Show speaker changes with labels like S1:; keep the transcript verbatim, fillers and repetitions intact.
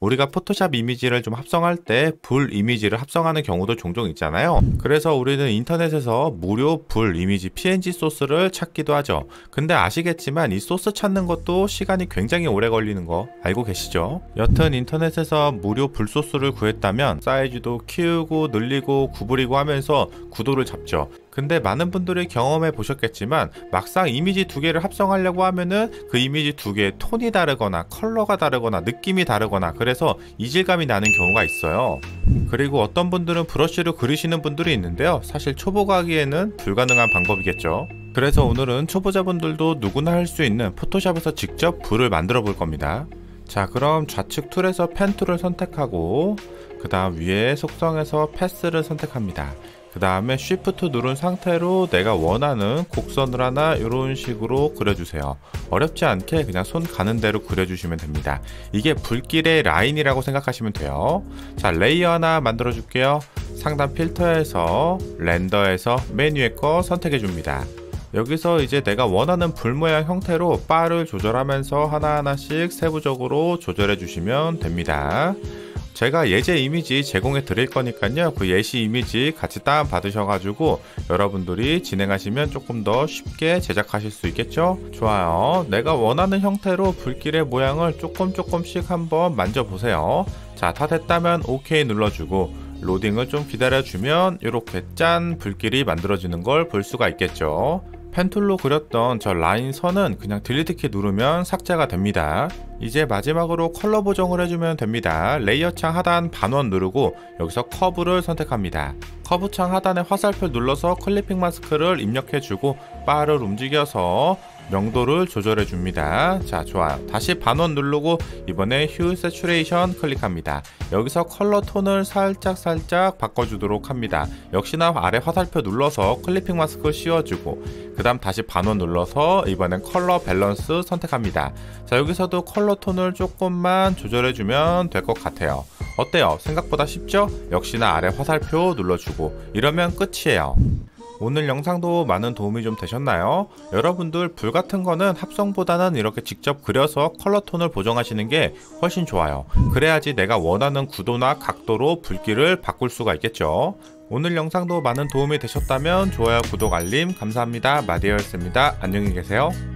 S1: 우리가 포토샵 이미지를 좀 합성할 때 불 이미지를 합성하는 경우도 종종 있잖아요. 그래서 우리는 인터넷에서 무료 불 이미지 피엔지 소스를 찾기도 하죠. 근데 아시겠지만 이 소스 찾는 것도 시간이 굉장히 오래 걸리는 거 알고 계시죠? 여튼 인터넷에서 무료 불 소스를 구했다면 사이즈도 키우고 늘리고 구부리고 하면서 구도를 잡죠. 근데 많은 분들이 경험해 보셨겠지만 막상 이미지 두 개를 합성하려고 하면은 그 이미지 두 개의 톤이 다르거나 컬러가 다르거나 느낌이 다르거나 그래서 이질감이 나는 경우가 있어요. 그리고 어떤 분들은 브러쉬로 그리시는 분들이 있는데요. 사실 초보가 하기에는 불가능한 방법이겠죠. 그래서 오늘은 초보자분들도 누구나 할 수 있는 포토샵에서 직접 불을 만들어 볼 겁니다. 자, 그럼 좌측 툴에서 펜 툴을 선택하고 그 다음 위에 속성에서 패스를 선택합니다. 그 다음에 쉬프트 누른 상태로 내가 원하는 곡선을 하나 이런 식으로 그려주세요. 어렵지 않게 그냥 손 가는 대로 그려주시면 됩니다. 이게 불길의 라인이라고 생각하시면 돼요. 자, 레이어 하나 만들어 줄게요. 상단 필터에서 렌더에서 메뉴의 거 선택해 줍니다. 여기서 이제 내가 원하는 불 모양 형태로 바를 조절하면서 하나하나씩 세부적으로 조절해 주시면 됩니다. 제가 예제 이미지 제공해 드릴 거니까요. 그 예시 이미지 같이 다운 받으셔가지고 여러분들이 진행하시면 조금 더 쉽게 제작하실 수 있겠죠? 좋아요. 내가 원하는 형태로 불길의 모양을 조금 조금씩 한번 만져보세요. 자, 다 됐다면 오케이 눌러주고 로딩을 좀 기다려주면 이렇게 짠 불길이 만들어지는 걸 볼 수가 있겠죠. 펜툴로 그렸던 저 라인 선은 그냥 딜리트 키 누르면 삭제가 됩니다. 이제 마지막으로 컬러 보정을 해주면 됩니다. 레이어 창 하단 반원 누르고 여기서 커브를 선택합니다. 커브 창 하단에 화살표 눌러서 클리핑 마스크를 입력해주고 바를 움직여서 명도를 조절해 줍니다. 자, 좋아요. 다시 반원 누르고 이번에 휴 세츄레이션 클릭합니다. 여기서 컬러 톤을 살짝 살짝 바꿔주도록 합니다. 역시나 아래 화살표 눌러서 클리핑 마스크 씌워주고 그 다음 다시 반원 눌러서 이번엔 컬러 밸런스 선택합니다. 자, 여기서도 컬러 톤을 조금만 조절해주면 될 것 같아요. 어때요? 생각보다 쉽죠? 역시나 아래 화살표 눌러주고 이러면 끝이에요. 오늘 영상도 많은 도움이 좀 되셨나요? 여러분들 불 같은 거는 합성보다는 이렇게 직접 그려서 컬러 톤을 보정하시는 게 훨씬 좋아요. 그래야지 내가 원하는 구도나 각도로 불길을 바꿀 수가 있겠죠. 오늘 영상도 많은 도움이 되셨다면 좋아요, 구독, 알림 감사합니다. 마디어였습니다. 안녕히 계세요.